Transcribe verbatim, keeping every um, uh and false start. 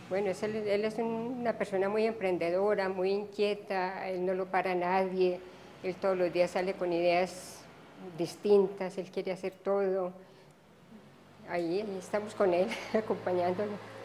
Bueno, es él, él es una persona muy emprendedora, muy inquieta, él no lo para nadie, él todos los días sale con ideas distintas, él quiere hacer todo. Ahí, ahí estamos con él, acompañándolo.